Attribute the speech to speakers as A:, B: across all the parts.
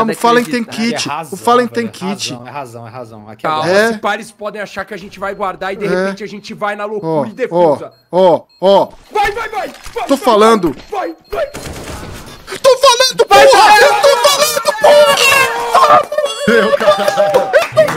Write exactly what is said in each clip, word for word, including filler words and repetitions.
A: calma, o Fallen tem kit.
B: É razão,
A: o Fallen tem
B: é
A: kit.
B: Razão, é razão, é razão. Aqui
C: Calma,
B: agora.
A: É.
C: se pá, eles podem achar que a gente vai guardar e de
A: É.
C: repente a gente vai na
A: Ó,
C: loucura e
A: ó,
C: defusa.
A: ó, ó.
C: Vai, vai, vai! vai
A: Tô
C: vai,
A: falando.
C: Vai, vai!
A: Tô falando, porra! Eu tô falando, porra! Meu cara.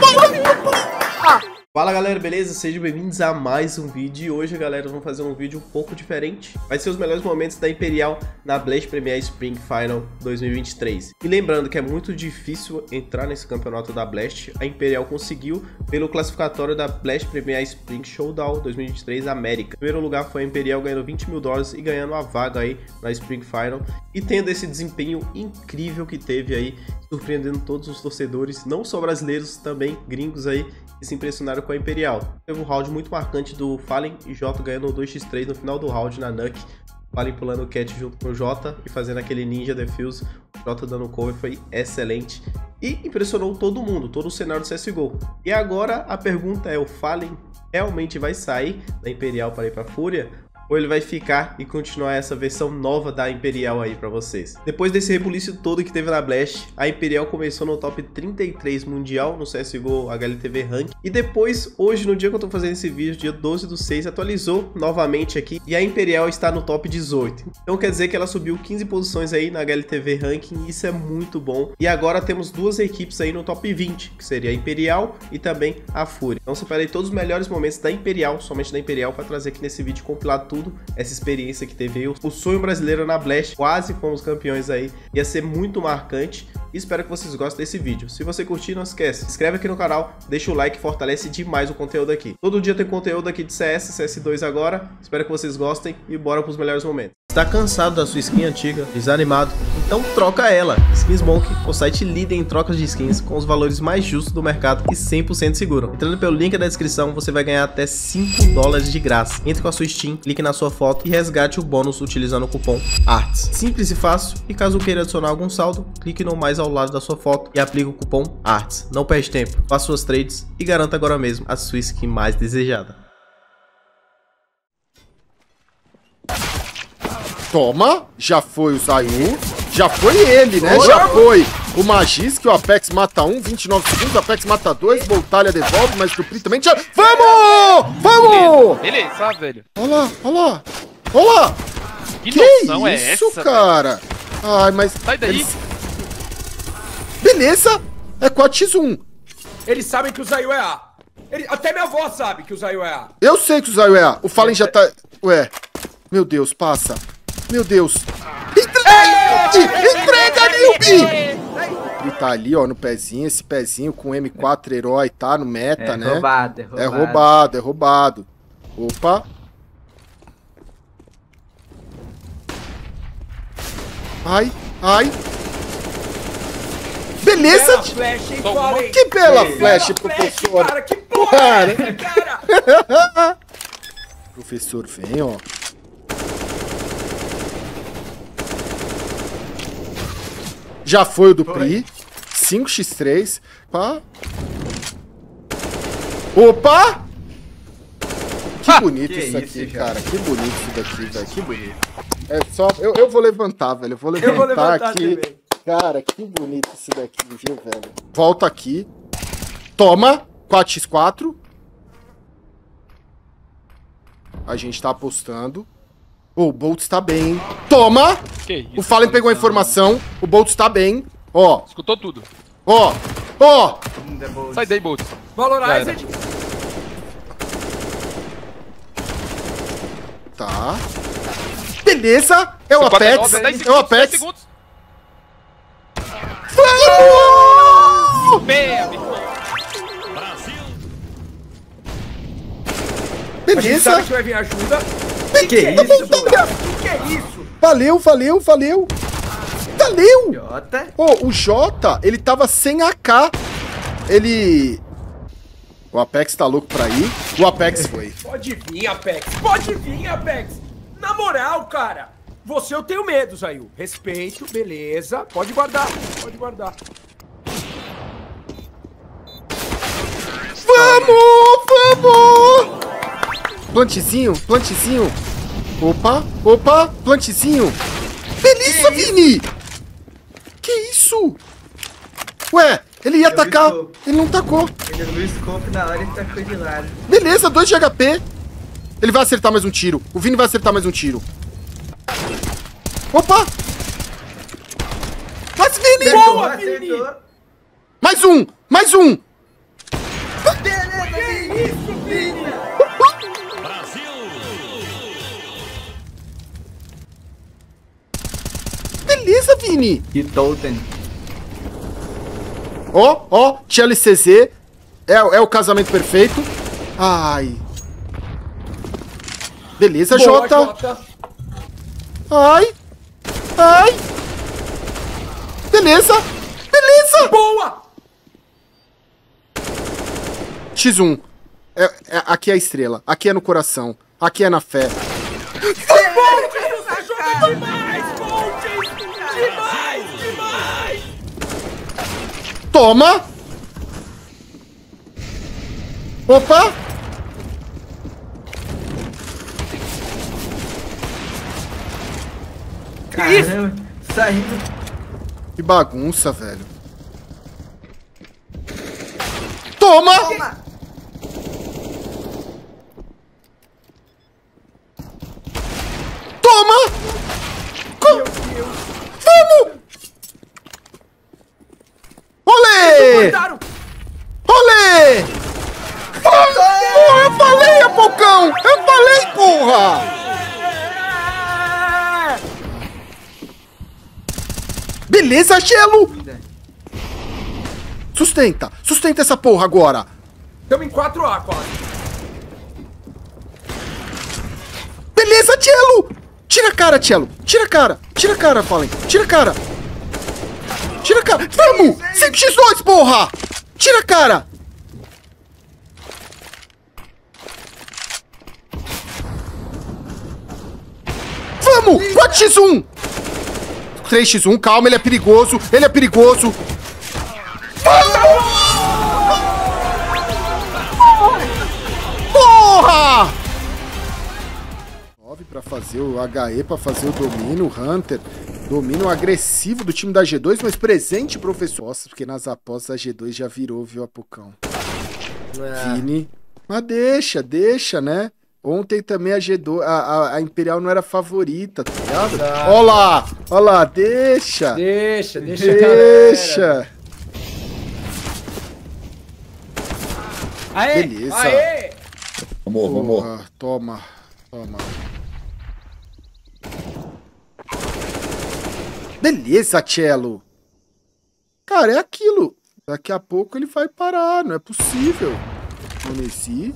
D: Fala galera, beleza? Sejam bem-vindos a mais um vídeo e hoje, galera, vamos fazer um vídeo um pouco diferente. Vai ser os melhores momentos da Imperial na Blast Premier Spring Final dois mil e vinte e três. E lembrando que é muito difícil entrar nesse campeonato da Blast, a Imperial conseguiu pelo classificatório da Blast Premier Spring Showdown dois mil e vinte e três América. Em primeiro lugar foi a Imperial ganhando vinte mil dólares e ganhando a vaga aí na Spring Final e tendo esse desempenho incrível que teve aí, surpreendendo todos os torcedores, não só brasileiros, também gringos aí, que se impressionaram com a Imperial. Teve um round muito marcante do Fallen e Jota ganhando dois contra três no final do round na Nuke. Fallen pulando o Cat junto com o Jota e fazendo aquele ninja defuse. O Jota dando cover foi excelente. E impressionou todo mundo, todo o cenário do C S G O. E agora a pergunta é, o Fallen realmente vai sair da Imperial para ir para a Fúria? Ou ele vai ficar e continuar essa versão nova da Imperial aí pra vocês? Depois desse rebuliço todo que teve na Blast, a Imperial começou no top trinta e três mundial no C S G O H L T V Rank. E depois, hoje, no dia que eu tô fazendo esse vídeo, dia doze do seis, atualizou novamente aqui. E a Imperial está no top dezoito. Então quer dizer que ela subiu quinze posições aí na H L T V Ranking. Isso é muito bom. E agora temos duas equipes aí no top vinte, que seria a Imperial e também a Fúria. Então separei todos os melhores momentos da Imperial, somente da Imperial, pra trazer aqui nesse vídeo compilado tudo. Tudo, essa experiência que teve aí, o sonho brasileiro na Blast, quase fomos campeões aí, ia ser muito marcante e espero que vocês gostem desse vídeo. Se você curtir, não esquece, se inscreve aqui no canal, deixa o like, fortalece demais o conteúdo aqui. Todo dia tem conteúdo aqui de C S, C S dois agora, espero que vocês gostem e bora para os melhores momentos. Está cansado da sua skin antiga, desanimado? Então troca ela! Skin Smoke, o site líder em trocas de skins com os valores mais justos do mercado e cem por cento seguro. Entrando pelo link da descrição, você vai ganhar até cinco dólares de graça. Entre com a sua Steam, clique na sua foto e resgate o bônus utilizando o cupom ARTS. Simples e fácil, e caso queira adicionar algum saldo, clique no mais ao lado da sua foto e aplique o cupom ARTS. Não perde tempo, faça suas trades e garanta agora mesmo a sua skin mais desejada.
A: Toma, já foi o Zayu, já foi ele, né? Já foi o Magisk, o Apex mata um, vinte e nove segundos, o Apex mata dois, Boltalha devolve, mas o Dupri também já... Vamos! Vamos!
E: Beleza, beleza, velho.
A: Olha lá, olha lá, olha lá!
E: Que,
A: Que
E: noção
A: isso,
E: é essa,
A: cara? Velho? Ai, mas...
E: Sai daí.
A: Eles... Beleza, é quatro a um.
C: Eles sabem que o Zayu é A. Ele... Até minha avó sabe que o Zayu é A.
A: Eu sei que o Zayu é A. O Fallen já tá... Ué, meu Deus, passa. Meu Deus. Entrega! Entrega, Nilby! Ele tá ali, ó, no pezinho. Esse pezinho com M quatro herói, tá? No meta,
F: é
A: né?
F: Roubado, é roubado,
A: é roubado. É roubado, Opa. Ai, ai. Beleza!
C: Bela flash, hein, Fallen?
A: Que bela
C: Que
A: flash,
C: bela
A: professor!
C: Flash, cara, que porra é essa, cara?
A: Professor, vem, ó. Já foi o Dupri. cinco contra três. Opa! Opa! Que ha! bonito que isso aqui, isso, cara. Que bonito isso daqui, velho. Que bonito. É só... Eu, eu vou levantar, velho. Eu vou levantar, eu vou levantar aqui. Também. Cara, que bonito isso daqui, viu, velho? Volta aqui. Toma. quatro contra quatro. A gente tá apostando. Oh, o Bolt está bem, hein? Toma! Que isso, o Fallen pegou a informação. O Bolt está bem. Ó.
E: Escutou tudo.
A: Ó. Ó.
E: Sai daí, Bolt.
C: Valorized.
A: Tá. Beleza. É o Apex. É o Apex. Vamos! Beleza.
C: A gente sabe que vai vir ajuda.
A: Que, que é isso?
C: Que, que é isso?
A: Valeu, valeu, valeu. Valeu.
F: Jota.
A: Oh, o Jota, ele tava sem A K. Ele... O Apex tá louco pra ir. O Apex foi.
C: Pode vir, Apex. Pode vir, Apex. Na moral, cara. Você eu tenho medo, Zayu. Respeito, beleza. Pode guardar, pode guardar.
A: Vamos, vamos. Plantezinho, plantezinho. Opa, opa, plantezinho. Beleza, Vini. Que isso? Ué, ele ia atacar. Ele não tacou.
B: Ele viu o scope na hora e tacou de lado.
A: Beleza, dois de H P. Ele vai acertar mais um tiro. O Vini vai acertar mais um tiro. Opa! Mas Vini!
C: Boa, Vini!
A: Mais um! Mais um!
B: Beleza,
C: Que isso, Vini?
A: Beleza, Vini!
B: Que totem.
A: Ó, ó, Tchelo e C Z. É, é o casamento perfeito. Ai. Beleza,
C: Boa,
A: Jota.
C: Jota.
A: Ai. Ai. Beleza. Beleza.
C: Boa!
A: X um. É, é, aqui é a estrela. Aqui é no coração. Aqui é na fé.
C: Boltz, você joga demais, Boltz! Demais, demais!
A: Toma. Opa.
B: Caramba, saindo.
A: Que bagunça, velho. Toma.
B: Toma!
A: Toma. Co- Vamos. Olê.
C: Mataram!
A: Olê. Oh, eu falei, Apocão. Eu falei, porra. Beleza, Gelo! Sustenta! Sustenta essa porra agora!
C: Estamos em quatro A quase.
A: Beleza, Gelo! Tira a cara, Gelo! Tira a cara! Tira a cara, Fallen! Tira a cara! Tira a cara! Vamos! cinco por dois, porra! Tira a cara! Vamos! quatro por um! três por um, calma, ele é perigoso! Ele é perigoso! Porra! nove pra fazer o H E, pra fazer o domínio, o Hunter. Domínio agressivo do time da G dois, mas presente, professor. Nossa, porque nas apostas a G dois já virou, viu, Apocão?
B: É.
A: Vini. Mas deixa, deixa, né? Ontem também a G dois, a, a, a Imperial não era favorita, tá ligado?
C: Tá.
A: Ó lá, ó lá, deixa.
C: Deixa, deixa.
A: Deixa.
C: Aê,
A: Beleza.
C: aê.
F: Vamos, vamos.
A: Porra, toma, toma. Beleza, Cello. Cara, é aquilo. Daqui a pouco ele vai parar, não é possível. Monesi.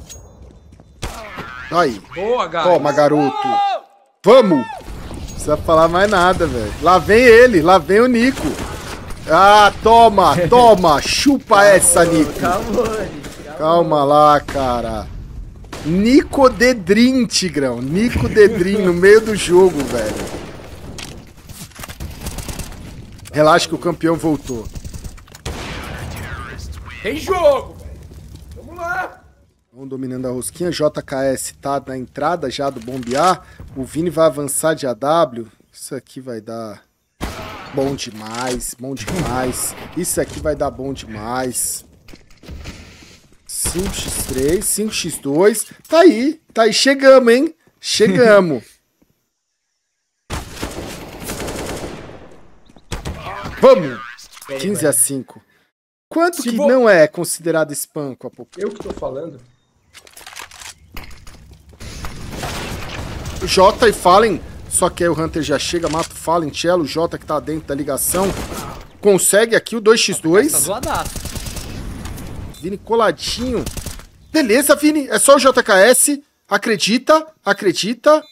A: Aí.
C: Boa, gato.
A: Toma, garoto. Vamos. Não precisa falar mais nada, velho. Lá vem ele, lá vem o Nico. Ah, toma, toma. Chupa essa, Nico.
B: Calma, Nico.
A: Calma lá, cara. Nico Dedrin, Tigrão. Nico Dedrin no meio do jogo, velho. Relaxa que o campeão voltou.
C: Tem jogo, velho. Vamos lá.
A: Vamos dominando a rosquinha. J K S tá na entrada já do bombear. O Vini vai avançar de A W. Isso aqui vai dar bom demais. Bom demais. Isso aqui vai dar bom demais. cinco por três, cinco por dois. Tá aí. Tá aí. Chegamos, hein? Chegamos. Vamos. quinze a cinco. Quanto
C: Se
A: que
C: vo-
A: não é considerado espanco há pouco?
C: Eu que tô falando.
A: Jota e Fallen, só que aí o Hunter já chega, mata o Fallen, Cello, Jota que tá dentro da ligação, consegue aqui o dois por
G: Tá
A: dois.
G: zoadaço.
A: Vini coladinho. Beleza, Vini, é só o J K S, acredita, acredita.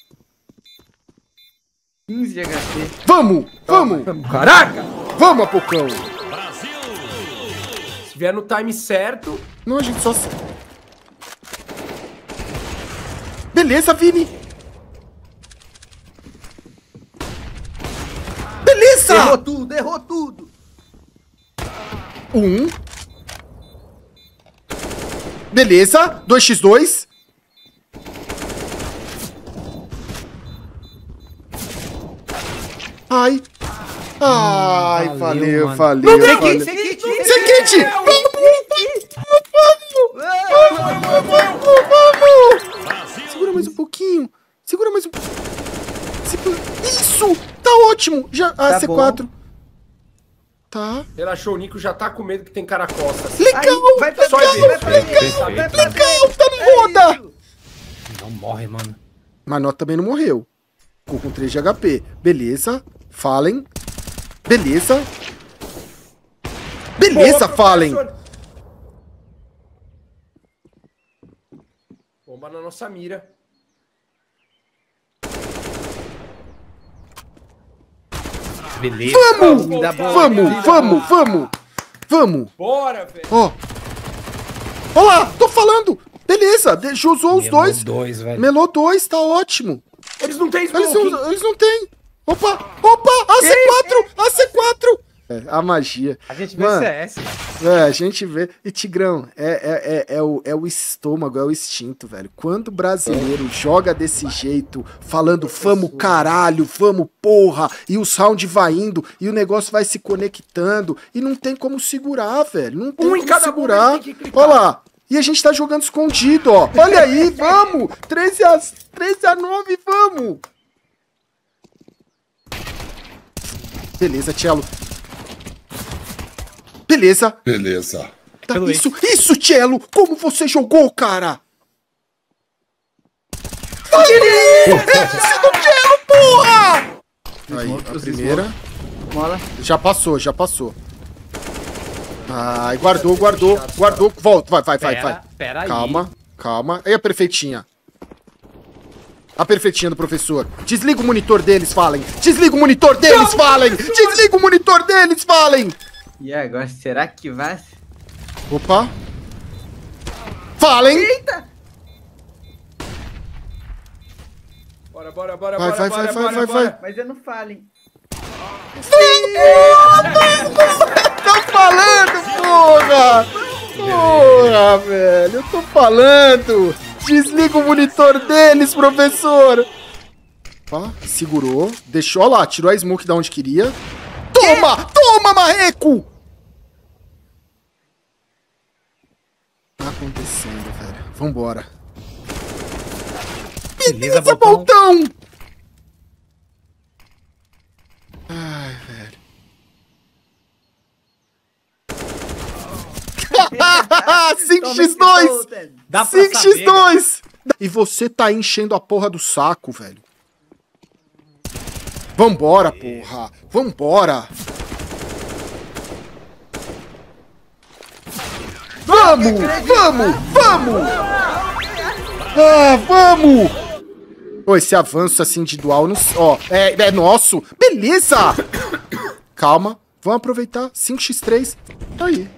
B: quinze de H P.
A: Vamos, vamos,
C: Caraca!
A: vamos, Apocão.
C: Se vier no time certo.
A: Não, a gente só... Beleza, Vini. Beleza!
B: Errou tudo, errou tudo.
A: Um. Beleza. dois por dois. Ai. Ai, valeu,
G: valeu,
A: valeu.
G: mano.
A: valeu.
B: Sei que,
A: Sem frente! Vamos! Vamos! Segura mais um pouquinho. Segura mais um pouquinho. Isso! Tá ótimo! Já... Ah,
B: Tá
A: C quatro. Bom. Tá.
C: Relaxou, o Nico já tá com medo que tem cara costas.
A: Legal!
B: Aí, vai pra
A: legal!
B: frente, vai pra
A: Legal!
B: frente, vai pra
A: Legal! Tá no roda!
E: Não morre, mano.
A: Manó também não morreu. Ficou com três de H P. Beleza. Fallen. Beleza. Beleza,
C: Boa,
A: Fallen.
C: Bomba na nossa mira.
E: Beleza.
A: Vamos!
B: Vida boa,
A: Vamos,
B: vida
A: vamos,
B: boa.
A: vamos! Vamos!
C: Bora, velho.
A: Ó. Ó lá, tô falando! Beleza, deixou usou os
E: Melou
A: dois.
E: dois, velho.
A: Melou dois, tá ótimo.
C: Eles não têm
A: Eles
C: smoke.
A: não, eles não têm. Opa, opa, A C quatro, A C quatro. É, a magia.
E: A gente vê
A: Mano,
E: C S.
A: É, a gente vê. E Tigrão, é, é, é, é, o, é o estômago, é o instinto, velho. Quando o brasileiro joga desse jeito, falando vamos caralho, vamos porra, e os round vai indo, e o negócio vai se conectando, e não tem como segurar, velho. Não tem
C: Um em
A: como
C: cada
A: segurar.
C: bomba, tem que clicar.
A: Olha lá. E a gente tá jogando escondido, ó. Olha aí, vamos! treze a nove, vamos! Beleza, Cello. Beleza.
F: Beleza.
A: Tá, isso, isso, Cello! Como você jogou, cara? Esse do Cello, porra! Aí, a primeira.
B: Mola.
A: Já passou, já passou. Ai, guardou, guardou, guardou. Volta, vai, vai, vai,
E: Pera,
A: vai.
E: pera aí.
A: Calma, calma. E a perfeitinha? A perfeitinha do professor. Desliga o monitor deles, Fallen. Desliga o monitor deles, Fallen. Desliga o monitor deles, Fallen.
B: E agora, será que vai?
A: Opa. Fallen.
B: Eita!
C: Bora, bora, bora,
A: Vai,
C: bora,
A: vai,
C: bora,
A: vai,
C: bora,
A: vai,
C: bora.
A: vai.
B: Mas eu não falem.
A: Tô falando, porra. Porra, velho. Eu tô falando. Desliga o monitor deles, professor. Ó, segurou. Deixou, ó lá, tirou a smoke da onde queria. Toma! Toma, marreco! Tá acontecendo, velho. Vambora.
E: Beleza,
A: Beleza,
E: Boltão.
A: Boltão! Ai, velho. cinco por dois!
E: Dá pra
A: cinco por
E: saber,
A: dois! E você tá enchendo a porra do saco, velho. Vambora, porra. Vambora. Vamos, vamos, vamos. Ah, vamos. Pô, esse avanço assim de dual, não... ó, é, é nosso. Beleza. Calma, vamos aproveitar. cinco por três. Tá aí.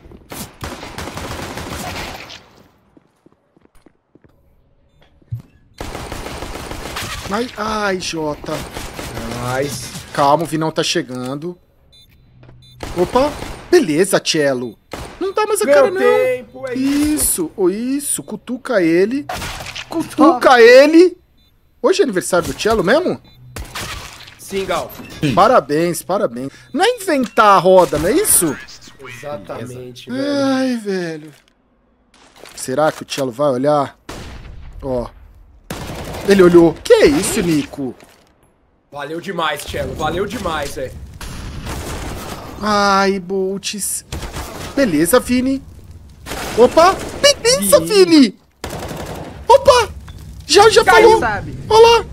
A: Ai, ai, Jota.
C: Nice.
A: Calma, o Vinão tá chegando. Opa, beleza, Cello. Não dá mais a cara,
C: Meu
A: não.
C: tempo, é isso.
A: Isso, ou isso, cutuca ele. Cutuca ele. Hoje é aniversário do Cello mesmo?
C: Sim, Gal.
A: Parabéns, parabéns. Não é inventar a roda, não é isso?
C: Exatamente, velho.
A: Ai, velho. Será que o Cello vai olhar? Ó. Ele olhou. Que é isso, Nico?
C: Valeu demais, Cello. Valeu demais, velho.
A: Ai, Boltz. Beleza, Vini. Opa! Beleza, Vini! Opa! Já, já
B: Caiu,
A: falou!
B: sabe?
A: Olha lá!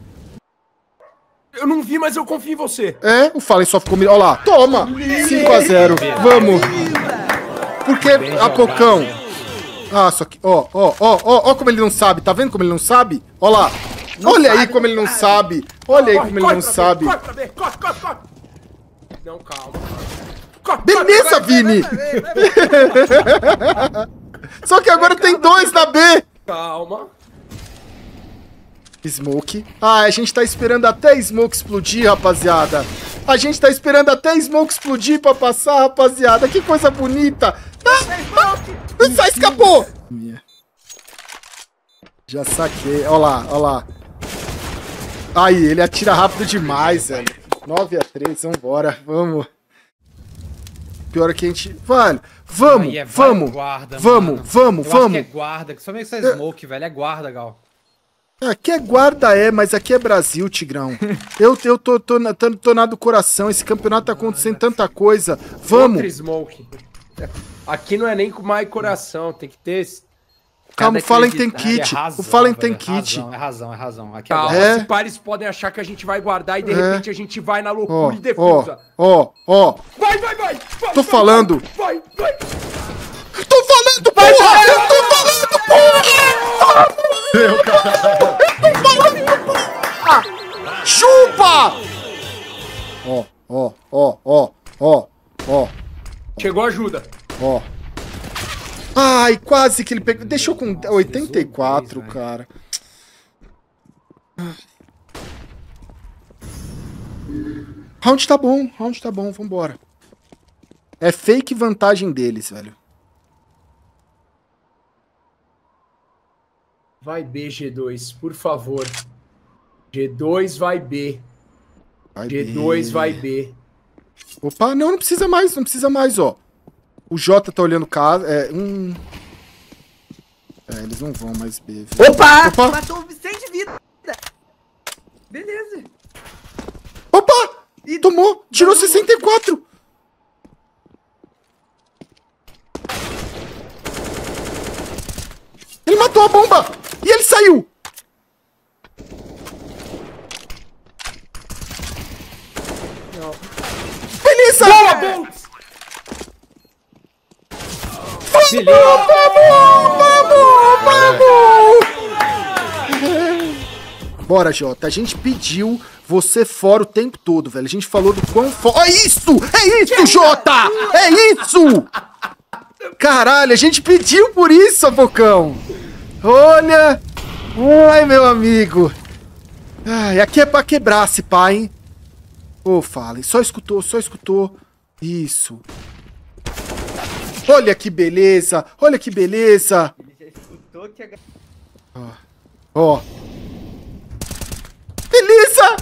C: Eu não vi, mas eu confio em você.
A: É, o Fallen só ficou... Olha lá, toma! cinco a zero, vamos! Porque a Cocão... Ah, só que... Ó, ó, ó, ó, ó como ele não sabe, tá vendo como ele não sabe? Olha lá! Olha aí como ele não sabe! Olha aí como ele não sabe!
C: Corre pra B, corre, corre, corre. Não, calma. Corre,
A: Beleza,
C: corre,
A: Vini!
B: Vai, vai, vai, vai.
A: Só que agora tem dois na B!
C: Calma.
A: Smoke. Ah, a gente tá esperando até Smoke explodir, rapaziada. A gente tá esperando até Smoke explodir pra passar, rapaziada. Que coisa bonita. Ah, ah, só escapou. Já saquei. Ó lá, ó lá. Aí, ele atira rápido demais, velho. nove a três, vambora. Vamos. pior é que a gente... Velho, vamos,
E: Aí é
A: vamos,
E: guarda,
A: vamos,
E: mano.
A: vamos,
E: Eu acho
A: vamos.
E: que é guarda, só meio que essa smoke, velho. É guarda, Gal.
A: Aqui é guarda, é, mas aqui é Brasil, Tigrão. Eu, eu tô, tô, tô, tô, tô na do coração, esse campeonato tá acontecendo tanta coisa. Vamos.
C: Outra smoke. Aqui não é nem com mais coração, tem que ter...
A: Calma, o Fallen tem
E: acreditar.
A: kit.
E: É razão,
A: o Fallen
E: velho,
A: tem
E: é
A: kit.
E: Razão, é razão, é razão. Aqui é
C: Calma,
E: guarda.
A: É.
C: se pares podem achar que a gente vai guardar e de
A: É.
C: repente a gente vai na
A: Ó,
C: loucura e
A: ó,
C: defusa.
A: ó, ó.
C: Vai, vai, vai! vai
A: Tô
C: vai,
A: falando.
C: Vai, vai!
A: Tô falando, porra! Eu tô falando, porra! Meu cara. Eu tô falando, porra! Chupa! Ó, ó, ó, ó, ó, ó,
C: Chegou ajuda.
A: ó. Ai, quase que ele pegou. Deixou com oitenta e quatro, cara. Round tá bom, round tá bom, vambora. É fake vantagem deles, velho.
C: Vai B, G dois, por favor. G dois vai B.
A: Vai
C: G
A: B.
C: dois vai B.
A: Opa, não, não precisa mais, não precisa mais, ó. O Jota tá olhando casa. É, hum. É, eles não vão mais B. Viu?
B: Opa!
A: Opa!
B: Matou o Vicente de vida. Beleza.
A: Opa! Tomou! Tirou sessenta e quatro! Ele matou a bomba! E ele saiu! Beleza! Boa,
C: Boltz!
A: Vamos, vamos, vamos! Bora, Jota. A gente pediu você fora o tempo todo, velho. A gente falou do quão fora... É isso! É isso, Jota! É isso! Caralho, a gente pediu por isso, Apocão. Olha... Ai, meu amigo. Ai, aqui é pra quebrar esse pai, hein? Ô, oh, Fallen. Só escutou, só escutou. Isso. Olha que beleza. Olha que beleza.
B: Ele já escutou que a...
A: Ó. Ó. Beleza!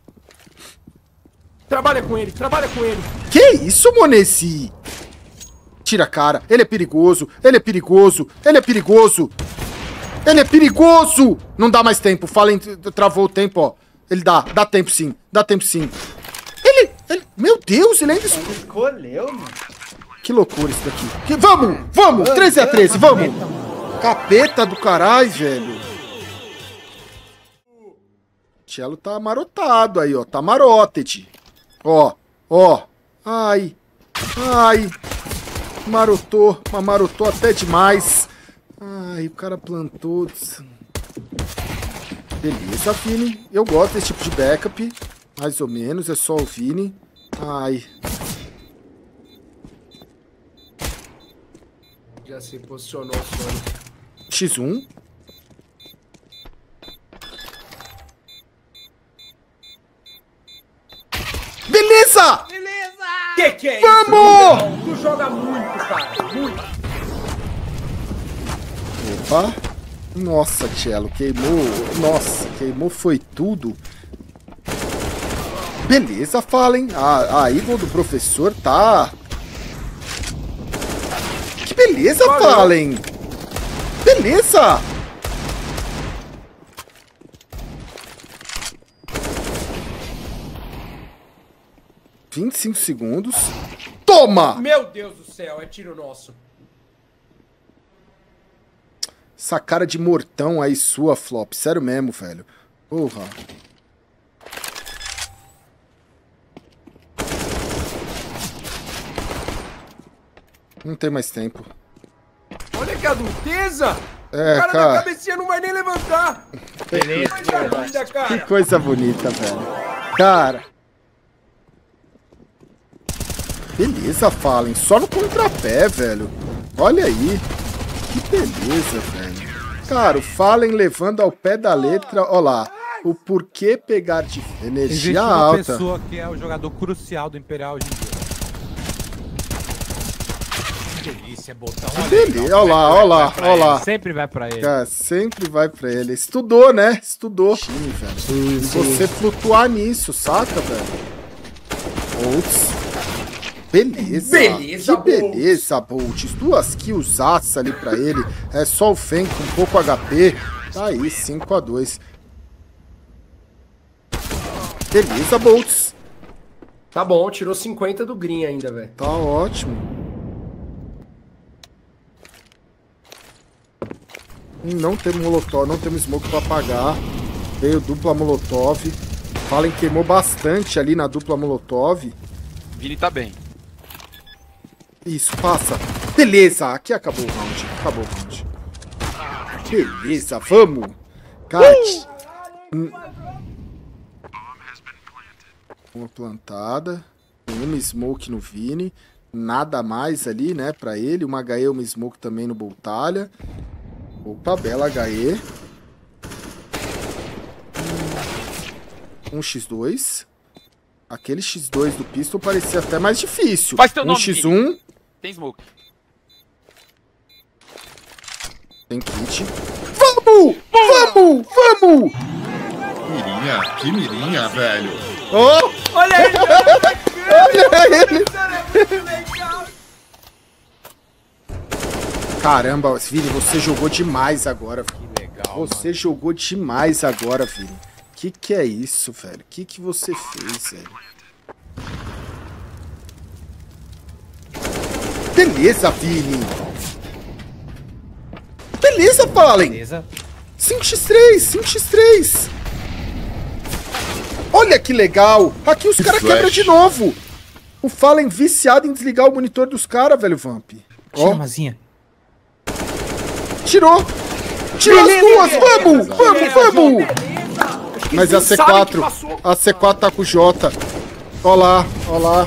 C: Trabalha com ele, trabalha com ele.
A: Que isso, Monesi? Tira a cara. Ele é perigoso. Ele é perigoso. Ele é perigoso. Ele é perigoso. Não dá mais tempo. Fallen travou o tempo, ó. Ele dá. Dá tempo sim. Dá tempo sim. Ele... ele meu Deus, ele ainda...
B: Escolheu, mano.
A: Que loucura isso daqui. Que... Vamos! Vamos! treze a treze, vamos! Capeta do caralho, velho. Cello tá marotado aí, ó. Tá maroted. Ó, ó. Ai. Ai. Marotou. Mas marotou até demais. Ai, o cara plantou. Beleza, Vini. Eu gosto desse tipo de backup. Mais ou menos. É só o Vini. Ai.
C: Já se posicionou o Sonic.
A: X um. Beleza!
C: Que que é
A: Vamos!
C: isso? Tu joga muito, cara. Muito.
A: Opa. Nossa, Cello, queimou. Nossa, queimou foi tudo. Beleza, Fallen. A, a Eagle do professor tá... Que beleza,
C: Valeu.
A: Fallen. Beleza. vinte e cinco segundos. Toma!
C: Meu Deus do céu, é tiro nosso.
A: Essa cara de mortão aí sua, Flop. Sério mesmo, velho. Porra. Não tem mais tempo.
C: Olha que adulteza.
A: É,
C: o cara,
A: cara.
C: da cabecinha não vai nem levantar.
E: Beleza.
C: Coisa linda,
A: Que
C: cara.
A: coisa bonita, velho. Cara. Beleza, Fallen. Só no contrapé, velho. Olha aí. Que beleza, velho. Cara, o Fallen levando ao pé da letra. Olha lá. O porquê pegar de
F: Existe
A: energia
F: uma
A: alta.
F: pessoa que é o jogador crucial do Imperial hoje em dia.
E: Que delícia, botão.
A: Beleza. Olha lá, olha lá, olha lá.
F: Sempre vai pra ele.
A: Cara, sempre vai pra ele. Estudou, né? Estudou. Time, velho. E você flutuar nisso, saca, velho? Outs. Beleza.
C: Beleza,
A: que beleza, Boltz. Duas kills aço ali pra ele. É só o Fen com pouco H P. Tá aí, cinco a dois. Beleza, Boltz.
C: Tá bom, tirou cinquenta do Green ainda, velho.
A: Tá ótimo. Não temos molotov, não temos smoke pra apagar. Veio dupla molotov. Fallen queimou bastante ali na dupla molotov.
G: Vini tá bem.
A: Isso, passa. Beleza, aqui acabou o round. Acabou o round. Beleza, vamos. Cara, hum. Uma plantada. Uma smoke no Vini. Nada mais ali, né, pra ele. Uma H E, uma smoke também no Boltalha. Opa, bela H E. Um xis dois. Aquele xis dois do pistol parecia até mais difícil.
G: Faz teu
A: um
G: nome,
A: xis um.
G: Tem smoke.
A: Tem kit. Vamos! Vamos! Vamos!
H: Mirinha, que mirinha, velho.
A: Oh!
C: Olha ele!
A: Olha ele!
C: Muito legal!
A: Caramba, Vini, você jogou demais agora.
E: Que legal.
A: Você mano. jogou demais agora, Vini. Que que é isso, velho? Que que você fez, velho? Beleza, Vini. Beleza, Fallen.
E: Beleza.
A: cinco xis três, cinco xis três. Olha que legal. Aqui os caras quebram de novo. O Fallen viciado em desligar o monitor dos caras, velho, Vamp.
E: Tira,
A: Ó.
E: Mazinha.
A: Tirou. Tirou as duas. Vamos, vamos, vamos. Mas a C quatro, a C quatro tá com o Jota. Ó lá, ó lá.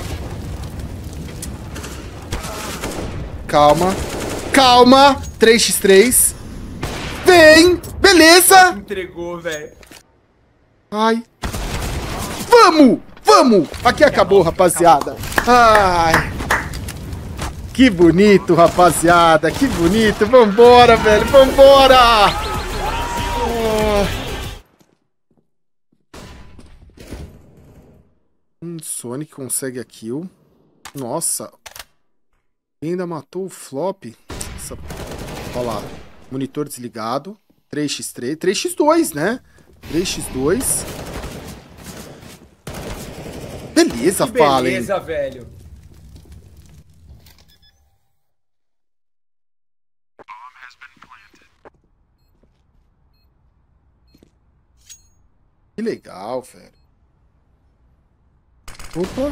A: Calma. Calma. três xis três. Vem. Beleza.
C: Entregou, velho.
A: Ai. Vamos. Vamos. Aqui acabou, rapaziada. Ai. Que bonito, rapaziada. Que bonito. Vambora, velho. Vambora. Oh. Hum, Sonic consegue a kill. Nossa. Ainda matou o flop. Essa... Olha lá. Monitor desligado. três xis três. três xis dois, né? três xis dois. Beleza,
C: Que
A: Fallen.
C: beleza, velho.
A: Que legal, velho. Opa.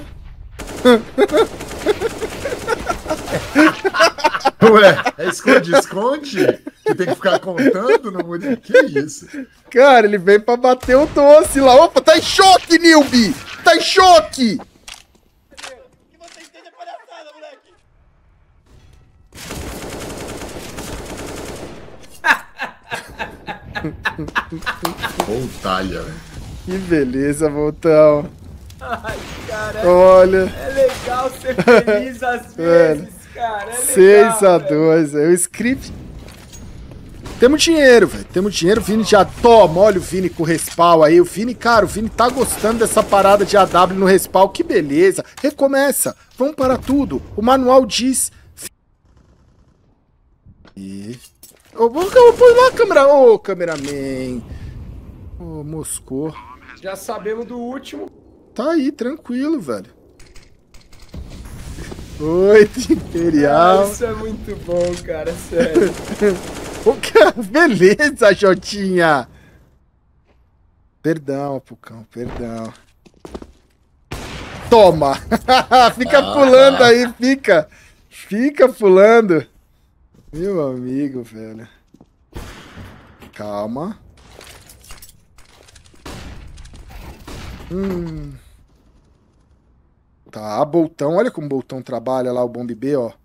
H: Ué, é esconde-esconde? Que tem que ficar contando no muro. Que isso?
A: Cara, ele vem pra bater o doce lá. Opa, tá em choque, Nilby! Tá em choque!
I: Que você entende a palhaçada, moleque!
H: Voltalha, velho.
A: Que beleza, Voltão.
C: Ai, cara.
A: Olha.
C: É legal ser feliz às vezes, cara. É legal,
A: seis a dois. É o script. Temos dinheiro, velho. Temos dinheiro. O Vini já toma. Olha o Vini com o respawn aí. O Vini, cara, o Vini tá gostando dessa parada de A W no respawn. Que beleza. Recomeça. Vamos para tudo. O manual diz... E... Ô, põe lá a câmera. Ô, cameraman. Ô, Moscou.
C: Já sabemos do último.
A: Tá aí, tranquilo, velho. Oito, Imperial.
C: Ah, isso é muito bom, cara, sério.
A: Beleza, Jotinha. Perdão, Pucão, perdão. Toma. Fica ah. pulando aí, fica. Fica pulando. Meu amigo, velho. Calma. Hum... Tá, Boltão, olha como o Boltão trabalha lá, o Bomb B, ó.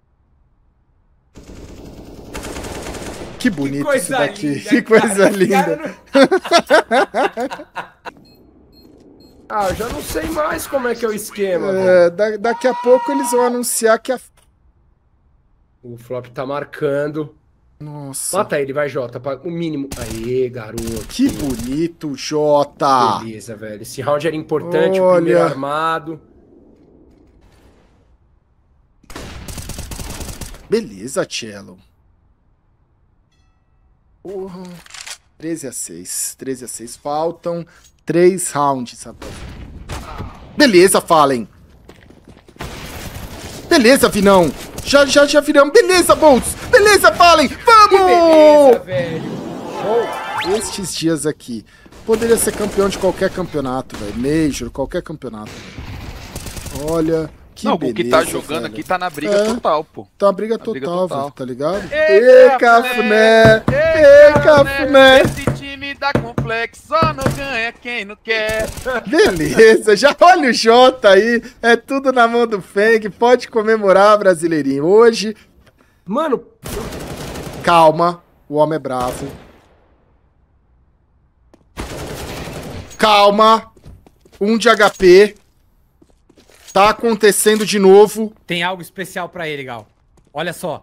A: Que bonito que isso daqui, linda, que coisa cara, linda.
C: Não... ah, eu já não sei mais como é que é o esquema.
A: É, da, daqui a pouco eles vão anunciar que a...
C: O flop tá marcando.
A: Nossa.
C: Mata ele, vai, Jota, o mínimo. Aê, garoto.
A: Que bonito, Jota.
C: Beleza, velho. Esse round era importante, olha. O primeiro armado.
A: Beleza, Cello. Porra. treze a seis. treze a seis. Faltam três rounds, rapaz. Beleza, Fallen. Beleza, Vinão. Já, já, já viramos. Beleza, Boltz. Beleza, Fallen. Vamos!
C: Que beleza, velho.
A: Show. Estes dias aqui. Poderia ser campeão de qualquer campeonato, velho. Major, qualquer campeonato. Véio. Olha, que
G: Não,
A: beleza,
G: o que tá jogando
A: velho.
G: aqui tá na briga
A: É.
G: total, pô.
A: Tá uma briga
G: Tá
A: total,
G: briga total.
A: velho, tá ligado?
G: Ê,
A: Ê, Cafuné! Ê, Cafuné!
G: Esse time dá complexo, só não ganha quem não quer.
A: Beleza, já olha o Jota aí. É tudo na mão do Feng. Pode comemorar, brasileirinho. Hoje,
C: Mano,
A: calma. O homem é bravo. Calma. Um de H P. Tá acontecendo de novo.
E: Tem algo especial pra ele, Gal. Olha só.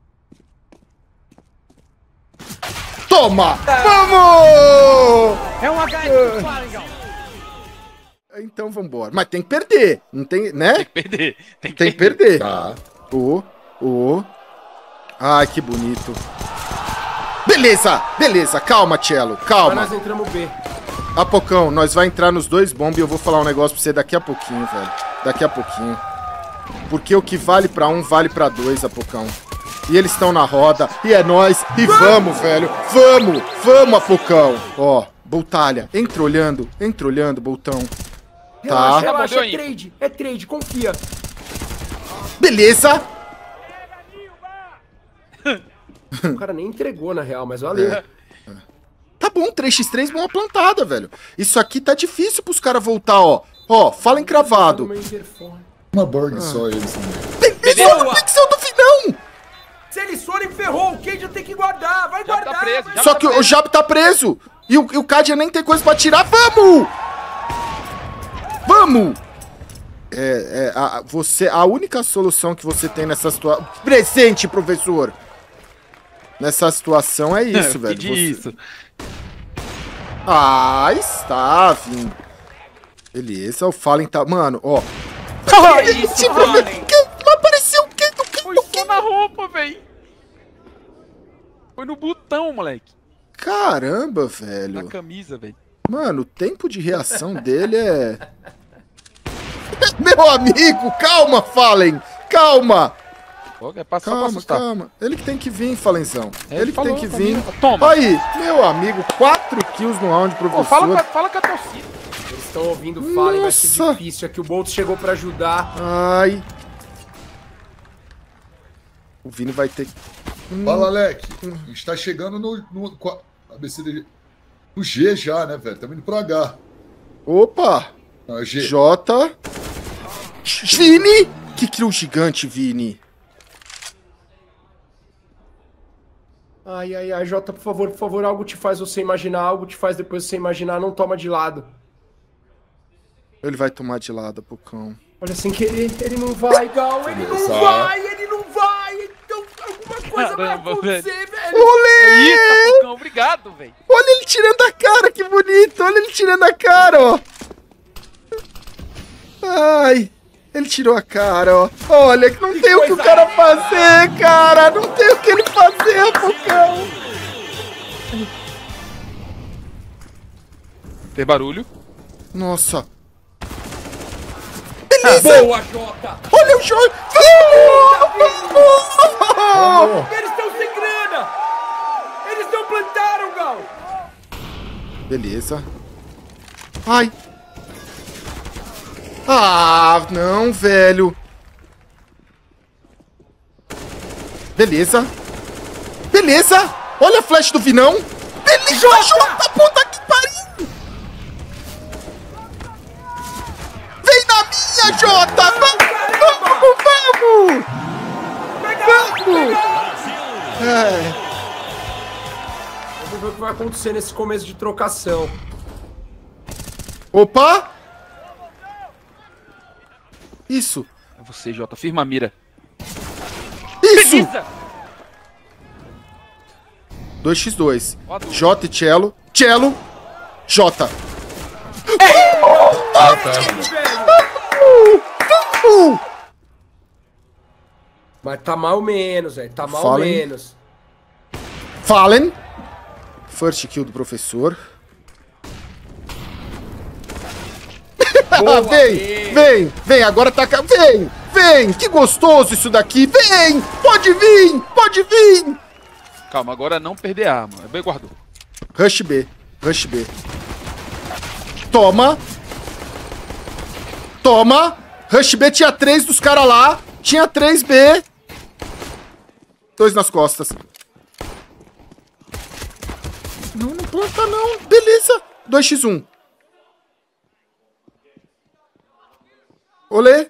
A: Toma! Vamos!
E: É um H S do Fallen, Gal.
A: Então vambora. Mas tem que perder. Não tem, né?
G: Tem que perder. Tem que
A: Tem que
G: perder.
A: perder.
H: Tá.
A: Ô, ô. Ai, que bonito. Beleza, beleza. Calma, Cello.
C: mas
A: Calma.
C: nós entramos B.
A: Apocão, nós vai entrar nos dois bombos e eu vou falar um negócio pra você daqui a pouquinho, velho. Daqui a pouquinho. Porque o que vale pra um, vale pra dois, Apocão. E eles estão na roda. E é nóis. E vamos, velho. Vamos, vamos, Apocão. Ó, Boltalha. Entra olhando. Entra olhando, Boltão. Tá.
C: Relaxa, relaxa, é
G: Mandou
C: trade. É trade, confia.
A: Beleza.
C: O cara nem entregou, na real, mas valeu.
A: É. Tá bom, três contra três, boa plantada, velho. Isso aqui tá difícil pros caras voltar, ó. Ó, fala encravado.
C: Meu interfone.
H: Uma Borg
A: Ah.
H: só eles também.
A: Beleza, no pixel do Vinão.
C: Se eles forem, ferrou. O Cade tem que guardar. Vai
G: Já
C: guardar.
G: tá preso,
C: vai-
G: já
A: Só
G: tá
A: que o
G: preso.
A: Jab tá preso. E o, e o Kadia nem tem coisa pra tirar. Vamos! Vamos! É, é, a, você, a única solução que você tem nessa situação... Presente, professor! Nessa situação é isso, velho.
G: Pedi
A: Você-
G: isso.
A: Ah, está, Vim. Beleza, o Fallen tá... Mano, ó.
C: Que isso,
A: Tipo,
C: Fallen?
A: que- Mas apareceu o quê? Do
G: Foi
A: que?
G: só na roupa, véi. Foi no botão, moleque.
A: Caramba,
G: Na
A: velho.
G: camisa, velho.
A: Mano, o tempo de reação dele é... Meu amigo, calma, Fallen. Calma.
G: Pô, é passar pra
A: Calma,
G: assustar.
A: calma. Ele que tem que vir, Falenzão.
G: É,
A: Ele que
G: falou,
A: tem que
G: tá
A: vir.
G: vindo. Toma.
A: Aí, meu amigo, quatro kills no round,
G: Pô,
A: professor.
G: fala, com a- fala com a torcida.
C: Eles estão ouvindo o Fallen, vai ser
A: Nossa.
C: difícil. Aqui o Bolt chegou pra ajudar.
A: Ai. O Vini vai ter...
H: Fala, Alec. A gente tá chegando no, no qua- A B C D. No G já, né, velho? Estamos indo pro H.
A: Opa.
H: Não, é G.
A: J. Vini. Que kill gigante, Vini.
C: Ai, ai, ai, Jota, por favor, por favor, algo te faz você imaginar, algo te faz depois você imaginar, não toma de lado.
A: Ele vai tomar de lado, Pocão.
C: Olha, sem querer, ele não vai, Gal, ele não
H: Beleza.
C: vai, ele não vai, então alguma coisa vai
G: Caramba,
C: acontecer, velho.
A: Olê!
G: É isso, Pocão. Obrigado, velho.
A: Olha ele tirando a cara, que bonito. Olha ele tirando a cara, ó. Ai, ele tirou a cara, ó. Olha, que não tem o que o cara fazer, cara. Não tem o que ele fazer, Pocão.
G: Tem barulho.
A: Nossa.
C: Boa, Jota.
A: Olha o jogo. Vamos!
C: Eles estão sem grana. Eles não plantaram, Gal.
A: Beleza. Ai. Ah, não, velho. Beleza. Beleza. Olha a flash do Vinão. Beleza, Jota, puta que pariu. Vem na minha, Jota. Vamos, vamos, vamos. Vamos. É.
C: Vamos ver o que vai acontecer nesse começo de trocação.
A: Opa. Isso.
G: É você, Jota. Firma a mira.
A: Isso.
G: Beleza.
A: dois contra dois.
G: Ó a dúvida.
A: J e Cello. Cello. J.
C: Velho.
A: Uh!
C: Mas tá mal menos, velho. Tá mal
A: Fallen.
C: menos.
A: Fallen. First kill do professor.
C: Boa,
A: vem, vem, vem, agora tá... Vem, vem, que gostoso isso daqui. Vem, pode vir, pode vir.
G: Calma, agora não perder a arma. É bem guardou.
A: Rush B, rush B. Toma. Toma. Rush B tinha três dos caras lá. Tinha três B. Dois nas costas. Não, não planta não. Beleza. dois por um. Olê.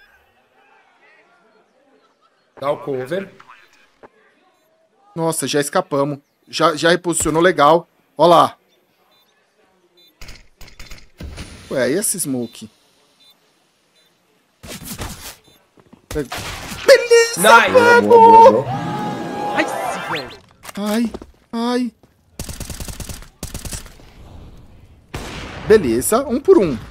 C: Dá o cover.
A: Nossa, já escapamos. Já, já reposicionou legal. Ó lá. Ué, e esse smoke? Beleza,
C: Nice.
A: vamos!
H: Boa, boa, boa.
G: Ai, sim, velho.
A: Ai, ai. Beleza, um por um.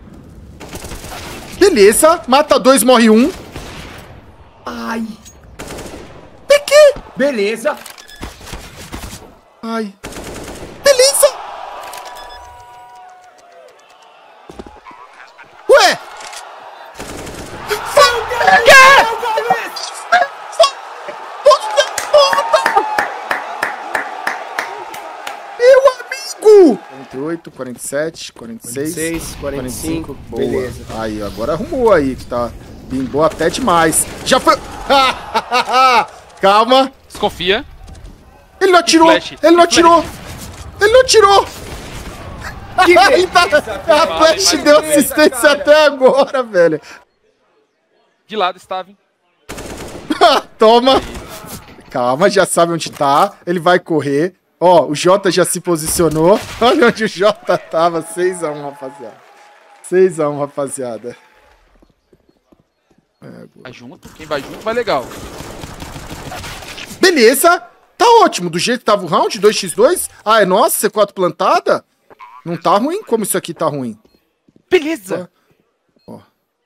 A: Beleza, mata dois, morre um.
C: Ai.
A: Peguei.
C: Beleza.
A: Ai. Beleza. Ué. Meu amigo. quarenta e oito, quarenta e sete, quarenta e seis,
C: quarenta e seis, quarenta e cinco.
A: Boa.
C: Beleza.
A: Aí, agora arrumou aí, que tá bimbou até demais. Já foi... Calma.
G: Desconfia.
A: Ele não atirou.
G: flash,
A: Ele não
G: que
A: atirou. Ele não atirou.
C: Que
A: Ele tá...
C: beleza,
A: A
C: velho.
A: Flash
C: Que
A: deu
C: beleza,
A: assistência
C: cara.
A: até agora, velho.
G: De lado estava.
A: Toma. Calma, já sabe onde tá. Ele vai correr. Ó, o Jota já se posicionou. Olha onde o Jota tava. seis a um, rapaziada. seis a um, rapaziada.
G: Vai junto. Quem vai junto vai legal.
A: Beleza. Tá ótimo. Do jeito que tava o round, dois por dois. Ah, é nossa, C quatro plantada? Não tá ruim? Como isso aqui tá ruim?
G: Beleza.
A: Ó.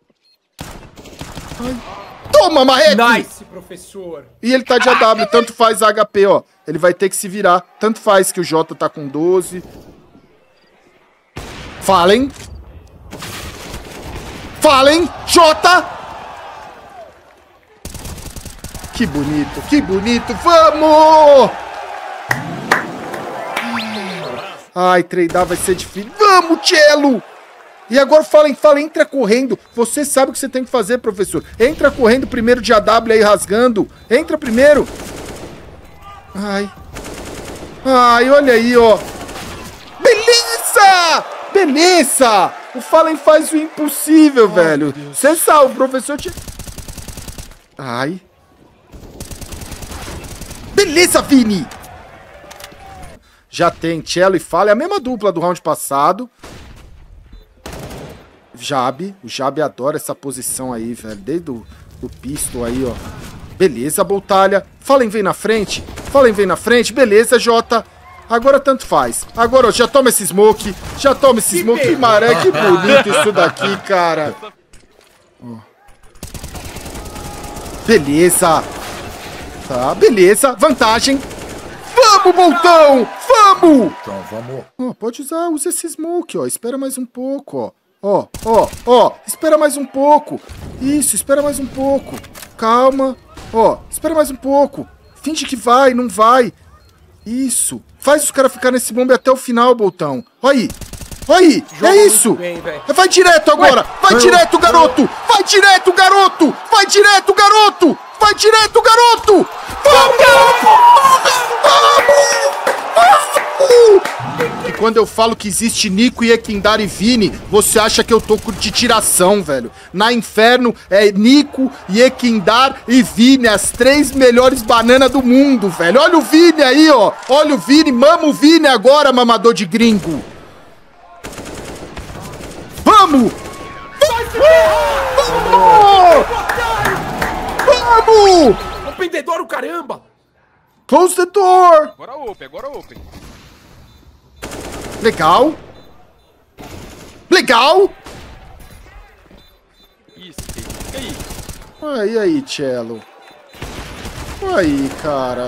A: Ai. Toma, Marreco!
C: Nice, professor.
A: E ele tá de A W, tanto faz a H P, ó. Ele vai ter que se virar. Tanto faz que o Jota tá com doze. Falem. Falem. Jota. Que bonito, que bonito. Vamos! Ai, treinar vai ser difícil. Vamos, Cello! E agora Fallen, Fallen, entra correndo. Você sabe o que você tem que fazer, professor. Entra correndo primeiro de A W aí, rasgando. Entra primeiro. Ai. Ai, olha aí, ó. Beleza! Beleza! O Fallen faz o impossível, oh, velho. Você sabe, o professor te... Ai. Beleza, Vini! Já tem Cello e Fallen, a mesma dupla do round passado. Jab, o Jab adora essa posição aí, velho. Desde o do pistol aí, ó. Beleza, Boltalha. Fallen vem na frente. Fallen vem na frente. Beleza, Jota. Agora tanto faz. Agora, ó, já toma esse smoke. Já toma esse smoke. Que maré, que bonito isso daqui, cara. Ó. Beleza. Tá, beleza. Vantagem. Vamos, Boltão! Vamos!
H: Então, vamos.
A: Ó, pode usar, usa esse smoke, ó. Espera mais um pouco, ó. Ó, ó, ó, espera mais um pouco. Isso, espera mais um pouco. Calma. Ó, espera mais um pouco. Finge que vai, não vai. Isso. Faz os caras ficarem nesse bombe até o final, Boltão. Olha aí. Olha aí. É isso.
C: Bem,
A: vai direto agora. Ué, vai direto, garoto. Vai direto, garoto. Vai direto, garoto. Vai direto, garoto. Vamos, garoto. Vamos. E quando eu falo que existe Nico, Ekindar e Vini, você acha que eu tô de tiração, velho. Na Inferno é Nico, Ekindar e Vini, as três melhores bananas do mundo, velho. Olha o Vini aí, ó. Olha o Vini, mama o Vini agora, mamador de gringo. Vamos! Vamos! Vamos!
C: O pendedouro, caramba!
A: Close the door!
G: Agora open, agora open.
A: Legal. Legal.
G: Isso, fica aí.
A: Ah, e aí, Cello? Aí, cara.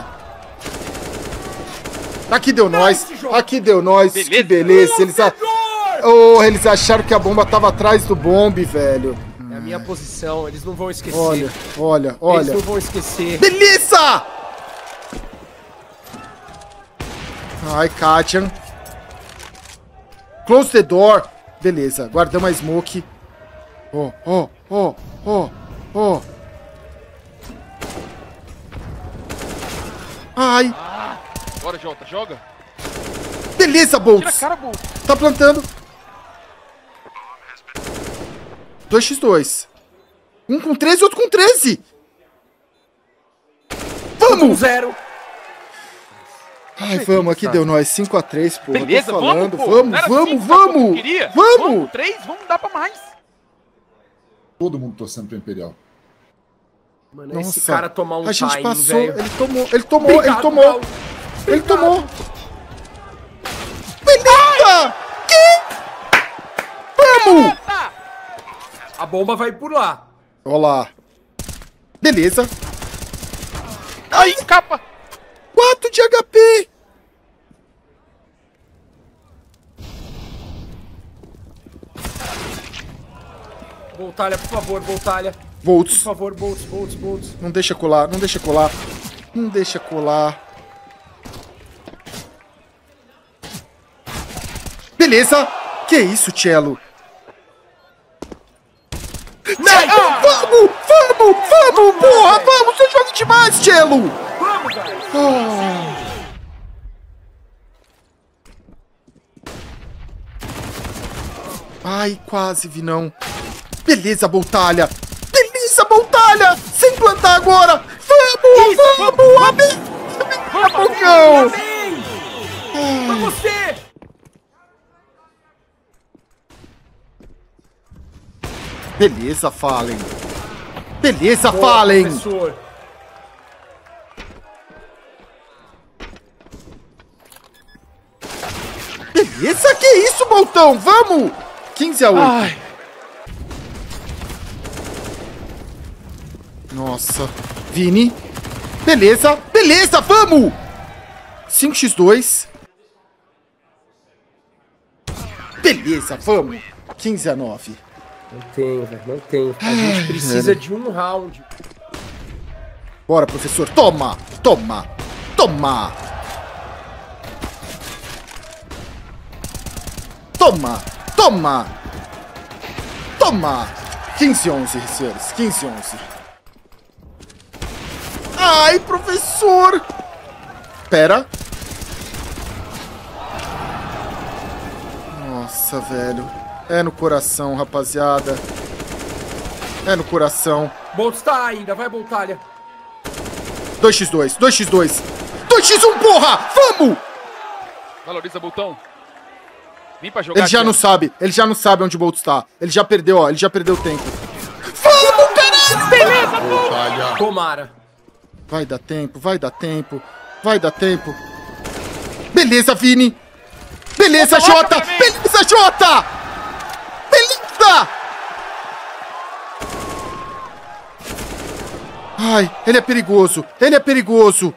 A: Aqui deu nós. Aqui deu nós. Que beleza. Eles, a... oh, eles acharam que a bomba tava atrás do bombe, velho.
C: É a minha posição, eles não vão esquecer.
A: Olha, olha, olha.
C: Eles não vão esquecer.
A: Beleza! Ai, Katian. Close the door. Beleza, guardamos a smoke. Ó, ó, ó, ó, ó. Ai.
G: Ah, bora, Jota, joga.
A: Beleza, Boltz.
G: Tira a cara, Boltz.
A: Tá plantando. dois contra dois. Um com treze, outro com treze. Vamos!
C: Zero.
A: Ai, vamos, aqui deu nós. cinco a três, pô.
G: Beleza,
A: tô falando.
G: vamos, pô.
A: Vamos,
G: Era
A: vamos,
G: cinco,
A: vamos.
G: queria.
A: Vamos.
G: Vamos, três, vamos dar pra mais.
H: Todo mundo torcendo pro Imperial.
C: Mano,
A: Nossa,
C: esse cara tomar um
A: a gente
C: time,
A: passou,
C: velho.
A: ele tomou, ele tomou,
C: Obrigado,
A: ele tomou.
C: Gal.
A: Ele
C: Obrigado.
A: tomou. Beleza! Que? Vamos!
C: A bomba vai por lá.
A: Olha lá. Beleza.
G: Ai, capa.
A: quatro de H P.
C: Voltalha, por favor, Voltalha. Por
A: Voltz.
C: favor, Boltz, Boltz, Boltz.
A: Não deixa colar, não deixa colar. Não deixa colar. Beleza. Que isso, Cello? Não, vamos, vamos, vamos, porra, vamos, você joga demais, Cello.
C: Vamos, velho.
A: Ai, quase, Vinão. Beleza, Boltalha. Beleza, Boltalha. Sem plantar agora. Vamos,
C: Isso,
A: vamos, amém. Vamos,
C: Amém. Pra você.
A: Beleza, Fallen. Beleza,
C: Boa,
A: Fallen.
C: professor.
A: Beleza, que isso, Boltão. Vamos. quinze a oito.
G: Ai.
A: Nossa. Vini. Beleza. Beleza, vamos. cinco contra dois. Beleza, vamos. quinze a nove.
C: Não tem, velho, não tem. A gente precisa de um round.
A: Bora, professor. Toma. Toma. Toma. Toma. Toma. Toma. quinze a onze, senhores. quinze a onze. Ai, professor. Pera. Nossa, velho. É no coração, rapaziada. É no coração.
C: Boltz tá ainda, vai, Voltalha.
A: dois contra dois. dois contra dois. dois contra um, porra. Vamos.
G: Valoriza, Boltão. Vim pra jogar.
A: Ele já
G: aqui,
A: não
G: ó.
A: sabe. Ele já não sabe onde o Boltz tá. Ele já perdeu, ó. Ele já perdeu o tempo. Vamos, caralho.
G: Beleza,
H: Voltalha.
C: Tomara.
A: Vai dar tempo, vai dar tempo. Vai dar tempo. Beleza, Vini. Beleza,
G: Coloca
A: Jota.
G: pra mim.
A: Beleza, Jota. Beleza. Ai, ele é perigoso. Ele é perigoso.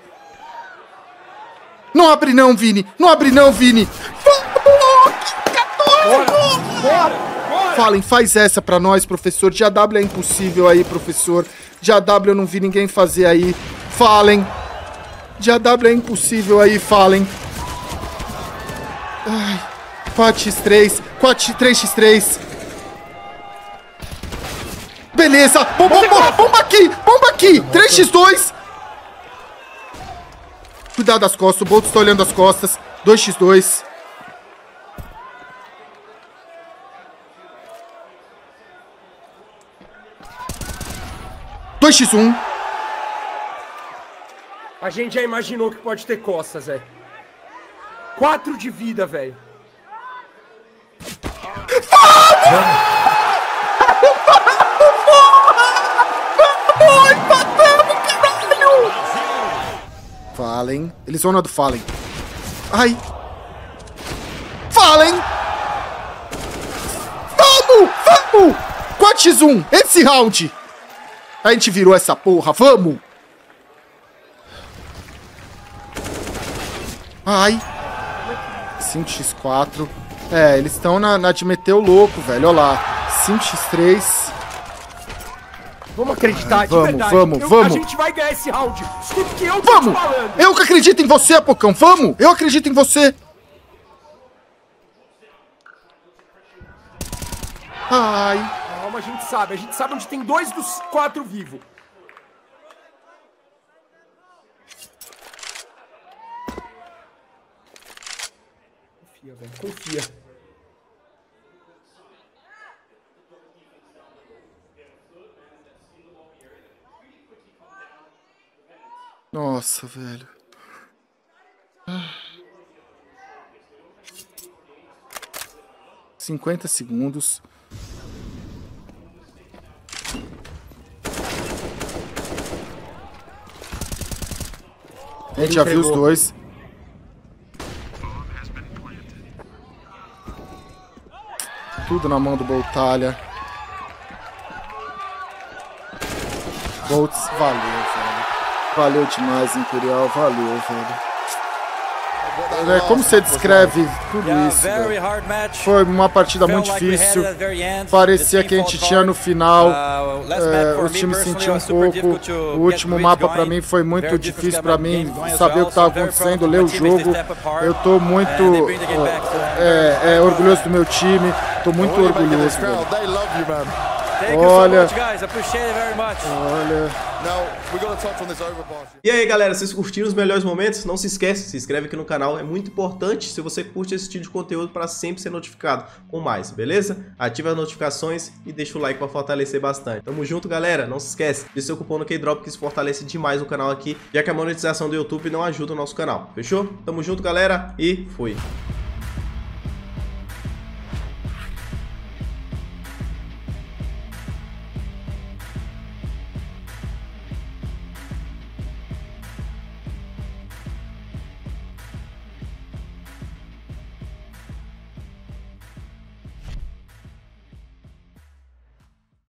A: Não abre não, Vini. Não abre não, Vini. Vamos! quatorze!
C: Bora, bora.
A: Falem, faz essa pra nós, professor. De A W é impossível aí, professor. De A W eu não vi ninguém fazer aí. Falem. De A W é impossível aí, falem. Ai, quatro contra três. quatro, três contra três. Beleza. Bomba, bomba, bomba aqui. Bomba aqui. três contra dois. Cuidado das costas. O Boltz tá olhando as costas. dois contra dois. dois contra um.
C: A gente já imaginou que pode ter costas, velho. Quatro de vida, velho.
A: Fallen. Eles vão na do Fallen. Ai. Fallen. Vamos, vamos. quatro contra um. Esse round. A gente virou essa porra. Vamos. Ai. cinco por quatro. É, eles estão na, na de meter o louco, velho. Olha lá. cinco por três.
C: Vamos acreditar,
A: Ai,
C: de
A: vamos,
C: verdade.
A: vamos,
C: Eu-
A: vamos.
C: A gente vai ganhar esse round. Escuta o que eu tô
A: Vamos!
C: te falando.
A: Eu que acredito em você, Apocão. Vamos! Eu acredito em você. Ai.
C: Calma, a gente sabe. A gente sabe onde tem dois dos quatro vivos. Confia, velho. Confia.
A: Nossa, velho. cinquenta segundos. A gente já viu os dois. Tudo na mão do Boltalha. Boltz, valeu, velho. Valeu demais, Imperial. Valeu, velho. É, como você descreve tudo isso, velho? Foi uma partida muito difícil. Parecia que a gente tinha no final. É, o time sentiu um pouco. O último mapa pra mim foi muito difícil pra mim saber o que estava acontecendo, ler o jogo. Eu tô muito é, é, orgulhoso do meu time. Tô muito orgulhoso, velho. Olha, olha.
D: E aí, galera, vocês curtiram os melhores momentos? Não se esquece, se inscreve aqui no canal, é muito importante se você curte esse tipo de conteúdo para sempre ser notificado com mais, beleza? Ativa as notificações e deixa o like para fortalecer bastante. Tamo junto, galera, não se esquece de seu cupom no K-Drop, que isso fortalece demais o canal aqui, já que a monetização do YouTube não ajuda o nosso canal, fechou? Tamo junto, galera, e fui!